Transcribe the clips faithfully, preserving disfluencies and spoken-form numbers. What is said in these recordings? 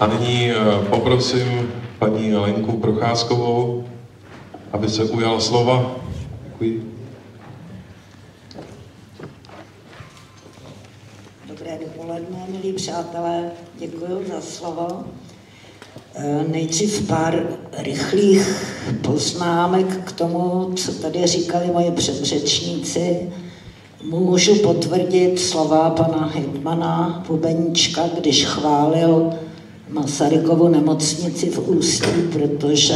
A nyní poprosím paní Lenku Procházkovou, aby se ujala slova. Děkuji. Dobré dopoledne, milí přátelé, děkuji za slovo. Nejdřív pár rychlých poznámek k tomu, co tady říkali moji předřečníci. Můžu potvrdit slova pana hejtmana Bubeníčka, když chválil Masarykovu nemocnici v Ústí, protože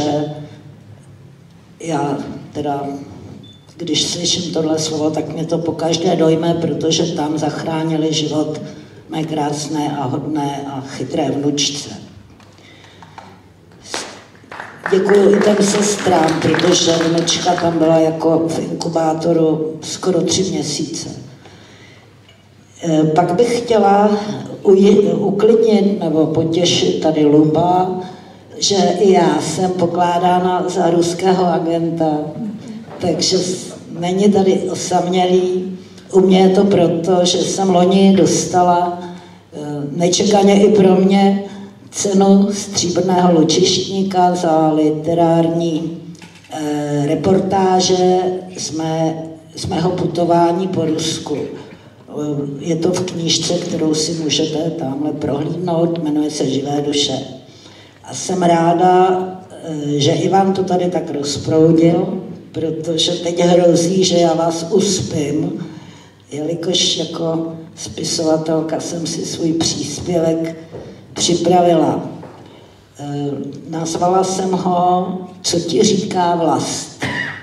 já teda, když slyším tohle slovo, tak mě to pokaždé dojme, protože tam zachránili život mé krásné a hodné a chytré vnučce. Děkuji i těm sestrám, protože vnučka tam byla jako v inkubátoru skoro tři měsíce. Pak bych chtěla uklidnit nebo potěšit tady Luba, že i já jsem pokládána za ruského agenta, takže není tady osamělý. U mě je to proto, že jsem loni dostala nečekaně i pro mě cenu stříbrného lučištníka za literární eh, reportáže z, mé, z mého putování po Rusku. Je to v knížce, kterou si můžete tamhle prohlídnout, jmenuje se Živé duše. A jsem ráda, eh, že Ivan to tady tak rozproudil, protože teď hrozí, že já vás uspím, jelikož jako spisovatelka jsem si svůj příspěvek připravila. E, nazvala jsem ho Co ti říká vlast.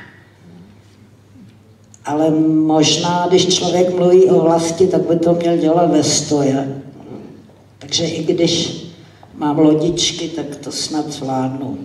Ale možná, když člověk mluví o vlasti, tak by to měl dělat ve stoje. Takže i když mám lodičky, tak to snad zvládnu.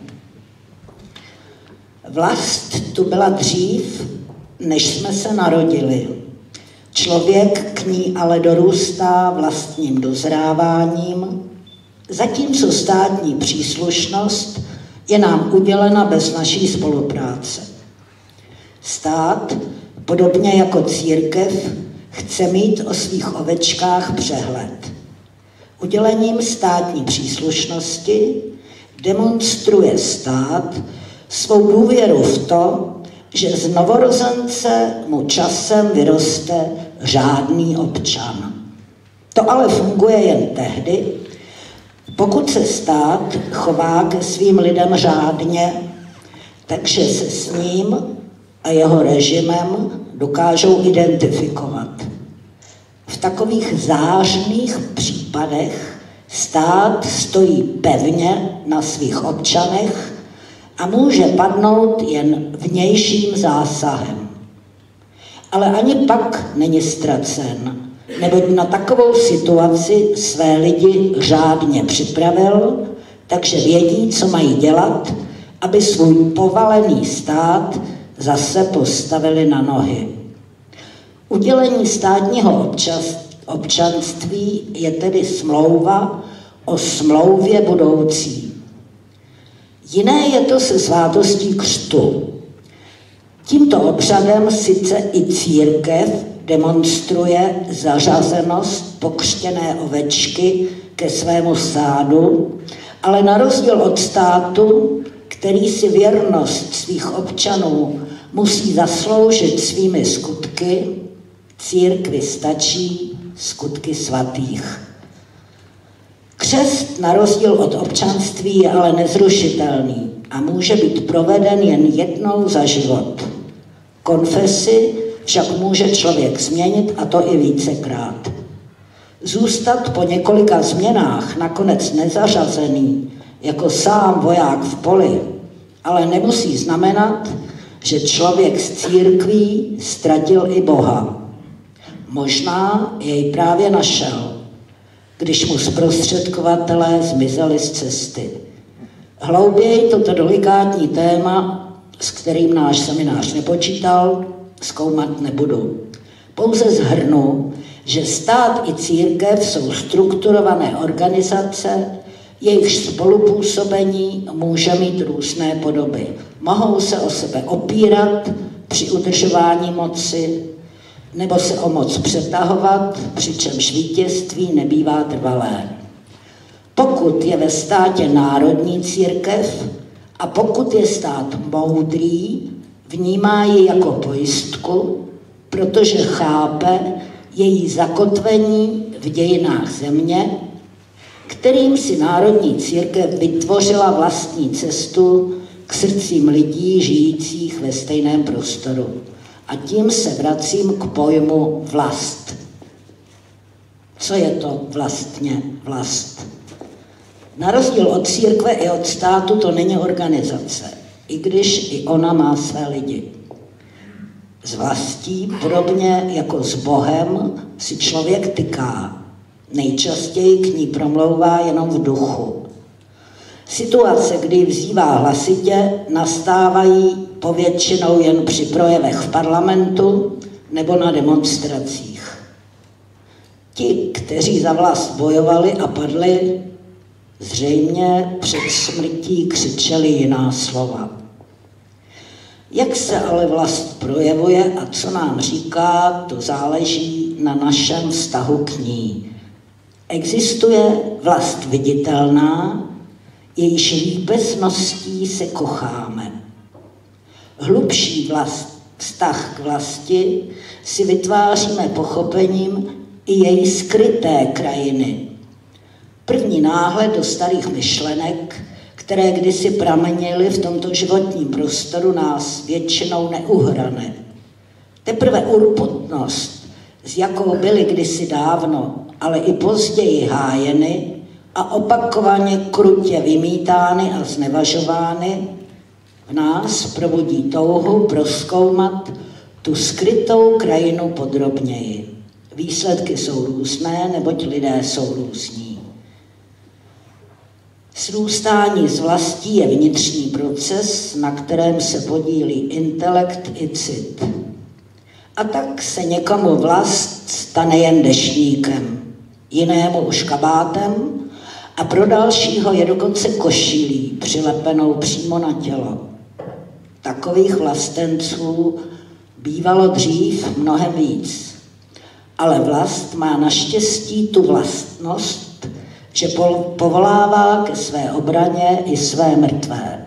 Vlast tu byla dřív, než jsme se narodili. Člověk k ní ale dorůstá vlastním dozráváním, zatímco státní příslušnost je nám udělena bez naší spolupráce. Stát, podobně jako církev, chce mít o svých ovečkách přehled. Udělením státní příslušnosti demonstruje stát svou důvěru v to, že z novorozence mu časem vyroste řádný občan. To ale funguje jen tehdy, pokud se stát chová ke svým lidem řádně, takže se s ním a jeho režimem dokážou identifikovat. V takových zářných případech stát stojí pevně na svých občanech a může padnout jen vnějším zásahem. Ale ani pak není ztracen, neboť na takovou situaci své lidi řádně připravil, takže vědí, co mají dělat, aby svůj povalený stát zase postavili na nohy. Udělení státního občanství je tedy smlouva o smlouvě budoucí. Jiné je to se svátostí křtu. Tímto obřadem sice i církev demonstruje zařazenost pokřtěné ovečky ke svému stádu, ale na rozdíl od státu, který si věrnost svých občanů musí zasloužit svými skutky, církvi stačí skutky svatých. Křest na rozdíl od občanství je ale nezrušitelný a může být proveden jen jednou za život. Konfesi však může člověk změnit, a to i vícekrát. Zůstat po několika změnách nakonec nezařazený, jako sám voják v poli, ale nemusí znamenat, že člověk z církví ztratil i Boha. Možná jej právě našel, když mu zprostředkovatelé zmizeli z cesty. Hlouběji toto delikátní téma, s kterým náš seminář nepočítal, zkoumat nebudu. Pouze shrnu, že stát i církev jsou strukturované organizace, jejich spolupůsobení může mít různé podoby. Mohou se o sebe opírat při udržování moci, nebo se o moc přetahovat, přičemž vítězství nebývá trvalé. Pokud je ve státě národní církev a pokud je stát moudrý, vnímá ji jako pojistku, protože chápe její zakotvení v dějinách země, kterým si národní církev vytvořila vlastní cestu k srdcím lidí žijících ve stejném prostoru. A tím se vracím k pojmu vlast. Co je to vlastně vlast? Na rozdíl od církve i od státu to není organizace, i když i ona má své lidi. S vlastí, podobně jako s Bohem, si člověk tyká. Nejčastěji k ní promlouvá jenom v duchu. Situace, kdy vzývá hlasitě, nastávají povětšinou jen při projevech v parlamentu nebo na demonstracích. Ti, kteří za vlast bojovali a padli, zřejmě před smrtí křičeli jiná slova. Jak se ale vlast projevuje a co nám říká, to záleží na našem vztahu k ní. Existuje vlast viditelná, jejíž líbecností se kocháme. Hlubší vlast, vztah k vlasti si vytváříme pochopením i její skryté krajiny. První náhled do starých myšlenek, které kdysi pramenily v tomto životním prostoru, nás většinou neuhrane. Teprve urputnost, s jakou byly kdysi dávno, ale i později hájeny a opakovaně krutě vymítány a znevažovány, v nás probudí touhu prozkoumat tu skrytou krajinu podrobněji. Výsledky jsou různé, neboť lidé jsou různí. Srůstání z vlastí je vnitřní proces, na kterém se podílí intelekt i cit. A tak se někomu vlast stane jen deštníkem, jinému už kabátem a pro dalšího je dokonce košilí přilepenou přímo na tělo. Takových vlastenců bývalo dřív mnohem víc. Ale vlast má naštěstí tu vlastnost, že povolává ke své obraně i své mrtvé.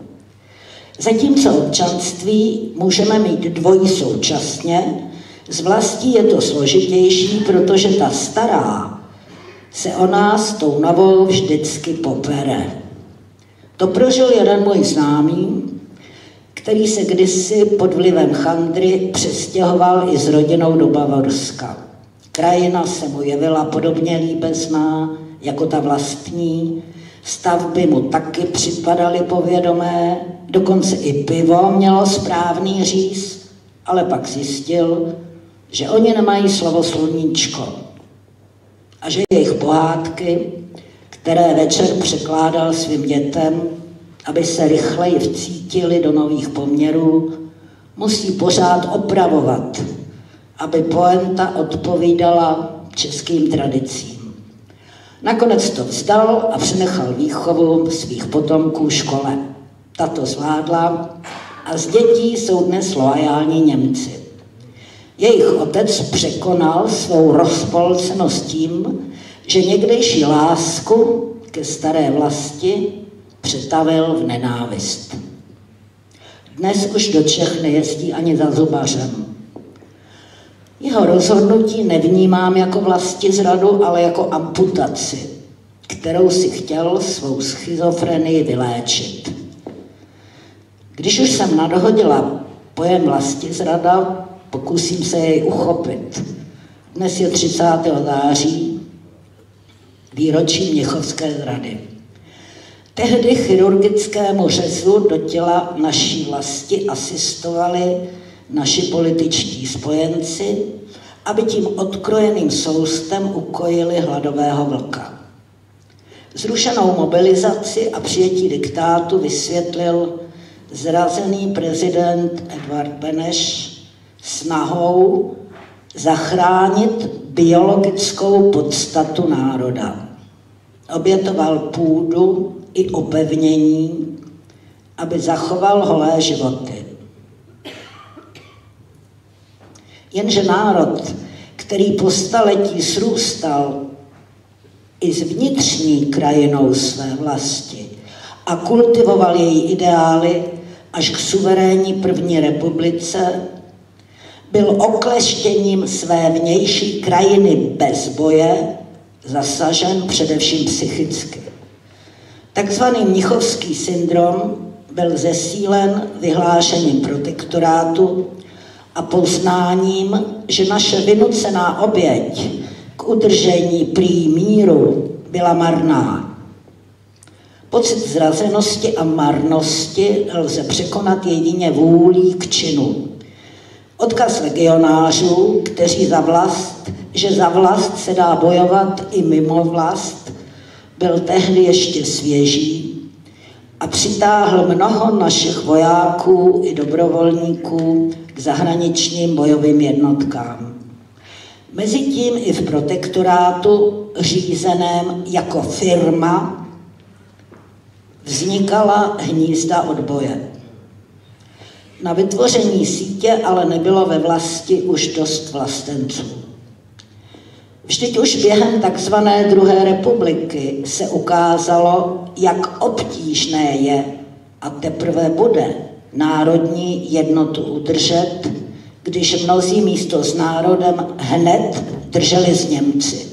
Zatímco občanství můžeme mít dvojí současně, s vlastí je to složitější, protože ta stará se o nás tou novou vždycky popere. To prožil jeden můj známý, který se kdysi pod vlivem chandry přestěhoval i s rodinou do Bavorska. Krajina se mu jevila podobně líbezná jako ta vlastní, stavby mu taky připadaly povědomé, dokonce i pivo mělo správný říz, ale pak zjistil, že oni nemají slovo sluníčko a že jejich pohádky, které večer překládal svým dětem, aby se rychleji vcítili do nových poměrů, musí pořád opravovat, aby poenta odpovídala českým tradicím. Nakonec to vzdal a přenechal výchovu svých potomků škole. Tato zvládla a z dětí jsou dnes loajální Němci. Jejich otec překonal svou rozpolcenost tím, že někdejší lásku ke staré vlasti přetavil v nenávist. Dnes už do Čech nejezdí ani za zubařem. Jeho rozhodnutí nevnímám jako vlastizradu, ale jako amputaci, kterou si chtěl svou schizofrenii vyléčit. Když už jsem nadhodila pojem vlastizrada, pokusím se jej uchopit. Dnes je třicátého září, výročí Mnichovské zrady. Tehdy chirurgickému řezu do těla naší vlasti asistovali naši političtí spojenci, aby tím odkrojeným soustem ukojili hladového vlka. Zrušenou mobilizaci a přijetí diktátu vysvětlil zrazený prezident Edvard Beneš snahou zachránit biologickou podstatu národa. Obětoval půdu i opevnění, aby zachoval holé životy. Jenže národ, který po staletí srůstal i s vnitřní krajinou své vlasti a kultivoval její ideály až k suverénní první republice, byl okleštěním své vnější krajiny bez boje zasažen především psychicky. Takzvaný mnichovský syndrom byl zesílen vyhlášením protektorátu a poznáním, že naše vynucená oběť k udržení prý míru byla marná. Pocit zrazenosti a marnosti lze překonat jedině vůlí k činu. Odkaz legionářů, kteří za vlast, že za vlast se dá bojovat i mimo vlast, byl tehdy ještě svěží a přitáhl mnoho našich vojáků i dobrovolníků k zahraničním bojovým jednotkám. Mezitím i v protektorátu, řízeném jako firma, vznikala hnízda odboje. Na vytvoření sítě ale nebylo ve vlasti už dost vlastenců. Vždyť už během takzvané druhé republiky se ukázalo, jak obtížné je a teprve bude národní jednotu udržet, když mnozí místo s národem hned drželi s Němci.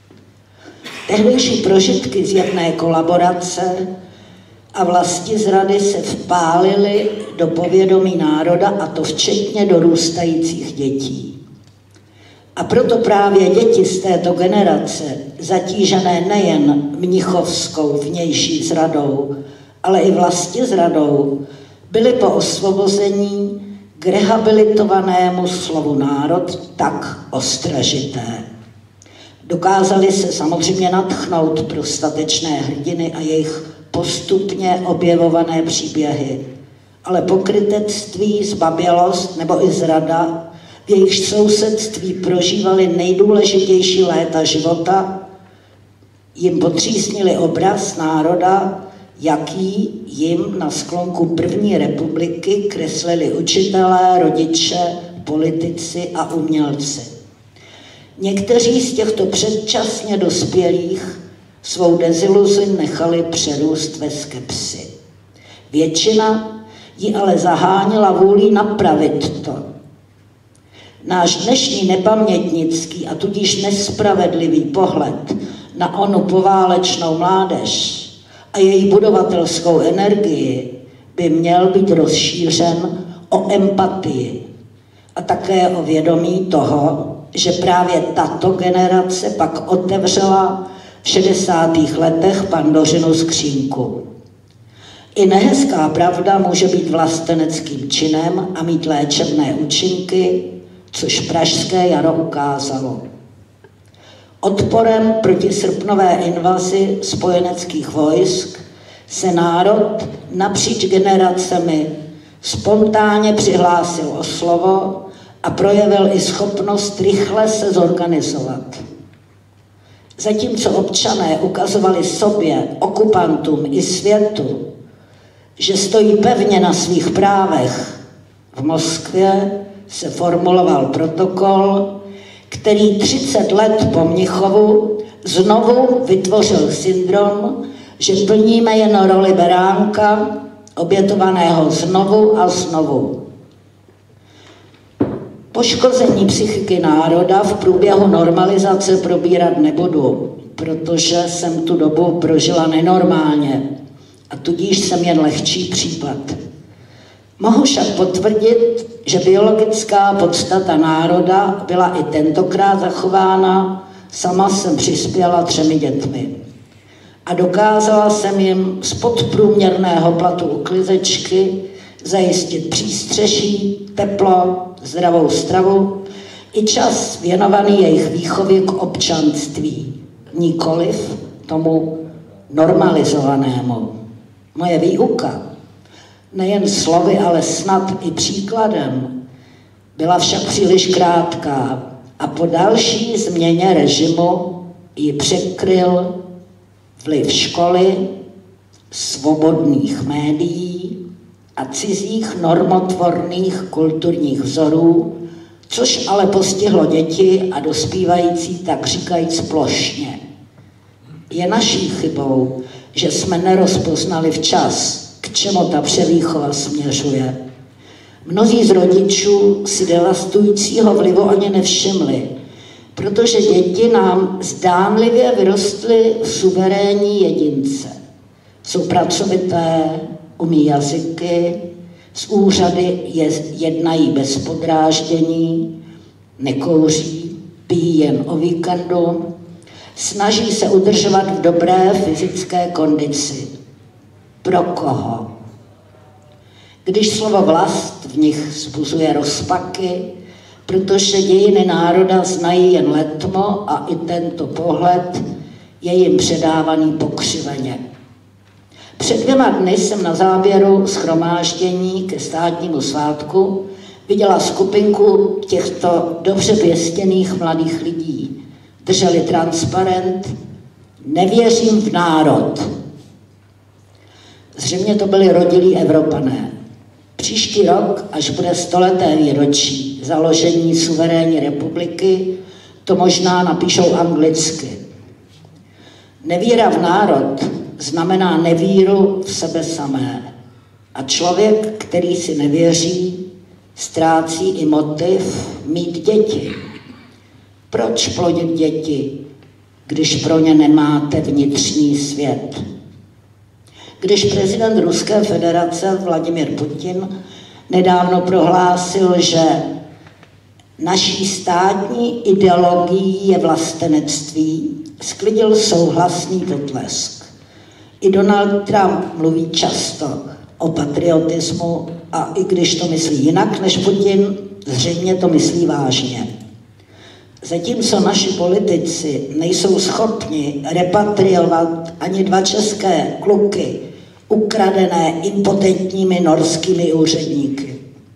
Tehdejší prožitky zjevné kolaborace a vlastizrady se vpálily do povědomí národa, a to včetně dorůstajících dětí. A proto právě děti z této generace, zatížené nejen mnichovskou vnější zradou, ale i vlastizradou, byly po osvobození k rehabilitovanému slovu národ tak ostražité. Dokázali se samozřejmě nadchnout pro statečné hrdiny a jejich postupně objevované příběhy, ale pokrytectví, zbabělost nebo i zrada, v jejich sousedství prožívali nejdůležitější léta života, jim potřísnili obraz národa, jaký jim na sklonku první republiky kreslili učitelé, rodiče, politici a umělci. Někteří z těchto předčasně dospělých svou deziluzi nechali přerůst ve skepsi. Většina ji ale zaháněla vůlí napravit to. Náš dnešní nepamětnický a tudíž nespravedlivý pohled na onu poválečnou mládež a její budovatelskou energii by měl být rozšířen o empatii a také o vědomí toho, že právě tato generace pak otevřela v šedesátých letech Pandořinu skřínku. I nehezká pravda může být vlasteneckým činem a mít léčebné účinky, což pražské jaro ukázalo. Odporem proti srpnové invazi spojeneckých vojsk se národ napříč generacemi spontánně přihlásil o slovo a projevil i schopnost rychle se zorganizovat. Zatímco občané ukazovali sobě, okupantům i světu, že stojí pevně na svých právech, v Moskvě se formuloval protokol, který třicet let po Mnichovu znovu vytvořil syndrom, že plníme jen roli beránka, obětovaného znovu a znovu. Poškození psychiky národa v průběhu normalizace probírat nebudu, protože jsem tu dobu prožila nenormálně a tudíž jsem jen lehčí případ. Mohu však potvrdit, že biologická podstata národa byla i tentokrát zachována, sama jsem přispěla třemi dětmi. A dokázala jsem jim z podprůměrného platu uklizečky zajistit přístřeší, teplo, zdravou stravu i čas věnovaný jejich výchově k občanství, nikoliv tomu normalizovanému. Moje výuka, nejen slovy, ale snad i příkladem, byla však příliš krátká a po další změně režimu ji překryl vliv školy, svobodných médií a cizích normotvorných kulturních vzorů, což ale postihlo děti a dospívající tak říkajíc plošně. Je naší chybou, že jsme nerozpoznali včas, k čemu ta převýchova směřuje. Mnozí z rodičů si devastujícího vlivu ani nevšimli, protože děti nám zdánlivě vyrostly v suverénní jedince. Jsou pracovité, umí jazyky, z úřady jednají bez podráždění, nekouří, pijí jen o víkendu, snaží se udržovat v dobré fyzické kondici. Pro koho? Když slovo vlast v nich vzbuzuje rozpaky, protože dějiny národa znají jen letmo a i tento pohled je jim předávaný pokřiveně. Před dvěma dny jsem na záběru shromáždění ke státnímu svátku viděla skupinku těchto dobře pěstěných mladých lidí. Drželi transparent Nevěřím v národ. Zřejmě to byli rodilí Evropané. Příští rok, až bude stoleté výročí založení suverénní republiky, to možná napíšou anglicky. Nevíra v národ znamená nevíru v sebe samé. A člověk, který si nevěří, ztrácí i motiv mít děti. Proč plodit děti, když pro ně nemáte vnitřní svět? Když prezident Ruské federace Vladimír Putin nedávno prohlásil, že naší státní ideologií je vlastenectví, sklidil souhlasný potlesk. I Donald Trump mluví často o patriotismu a i když to myslí jinak než Putin, zřejmě to myslí vážně. Zatímco naši politici nejsou schopni repatriovat ani dva české kluky, ukradené impotentními norskými úředníky.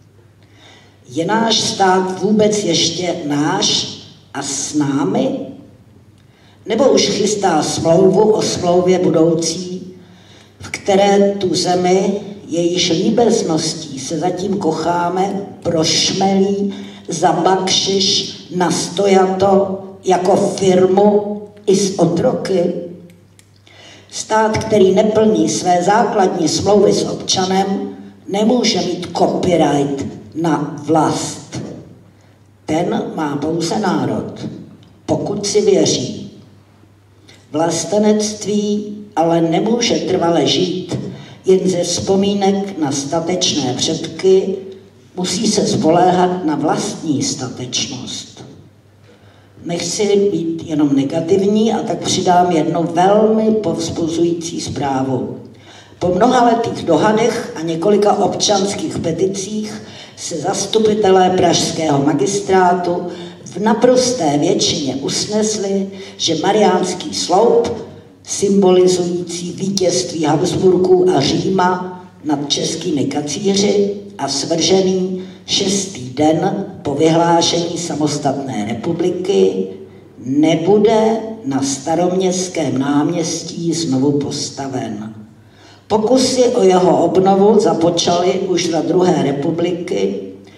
Je náš stát vůbec ještě náš a s námi? Nebo už chystá smlouvu o smlouvě budoucí, v které tu zemi, jejíž líbezností se zatím kocháme, prošmelí za bakšiš nastojato jako firmu i s otroky? Stát, který neplní své základní smlouvy s občanem, nemůže mít copyright na vlast. Ten má pouze národ, pokud si věří. Vlastenectví ale nemůže trvale žít jen ze vzpomínek na statečné předky, musí se spoléhat na vlastní statečnost. Nechci být jenom negativní a tak přidám jednu velmi povzbuzující zprávu. Po mnohaletých dohadech a několika občanských peticích se zastupitelé pražského magistrátu v naprosté většině usnesli, že Mariánský sloup, symbolizující vítězství Habsburků a Říma nad českými kacíři a svržený šestý den po vyhlášení samostatné republiky, nebude na Staroměstském náměstí znovu postaven. Pokusy o jeho obnovu započaly už za druhé republiky.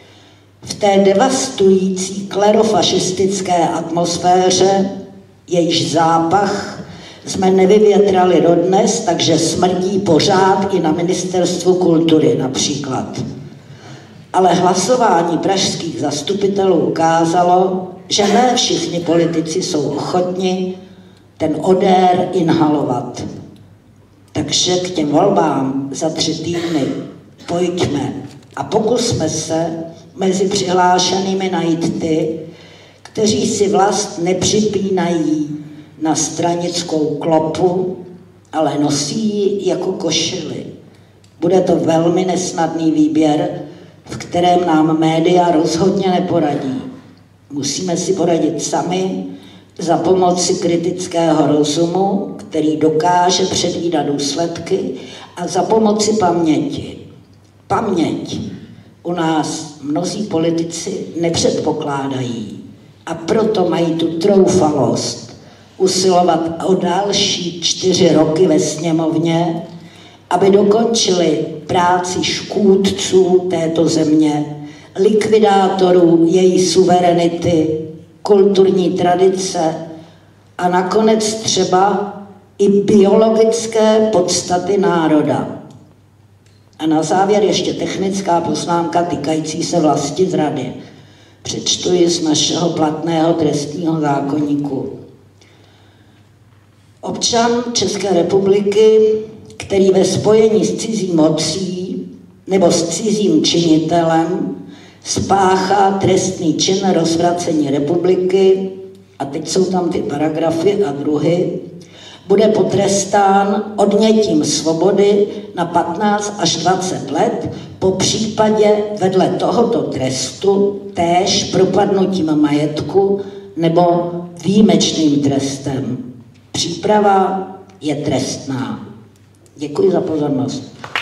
V té devastující klerofašistické atmosféře, jejíž zápach jsme nevyvětrali dodnes, takže smrdí pořád i na Ministerstvu kultury například. Ale hlasování pražských zastupitelů ukázalo, že ne všichni politici jsou ochotni ten odér inhalovat. Takže k těm volbám za tři týdny pojďme a pokusme se mezi přihlášenými najít ty, kteří si vlast nepřipínají na stranickou klopu, ale nosí ji jako košili. Bude to velmi nesnadný výběr, v kterém nám média rozhodně neporadí. Musíme si poradit sami za pomoci kritického rozumu, který dokáže předvídat důsledky, a za pomoci paměti. Paměť u nás mnozí politici nepředpokládají a proto mají tu troufalost usilovat o další čtyři roky ve sněmovně, aby dokončili práci škůdců této země, likvidátorů její suverenity, kulturní tradice a nakonec třeba i biologické podstaty národa. A na závěr ještě technická poznámka týkající se vlastizrady. Přečtu ji z našeho platného trestního zákoníku. Občan České republiky, který ve spojení s cizí mocí nebo s cizím činitelem spáchá trestný čin rozvracení republiky, a teď jsou tam ty paragrafy a druhy, bude potrestán odnětím svobody na patnáct až dvacet let, po případě vedle tohoto trestu též propadnutím majetku nebo výjimečným trestem. Příprava je trestná. Děkuji za pozornost.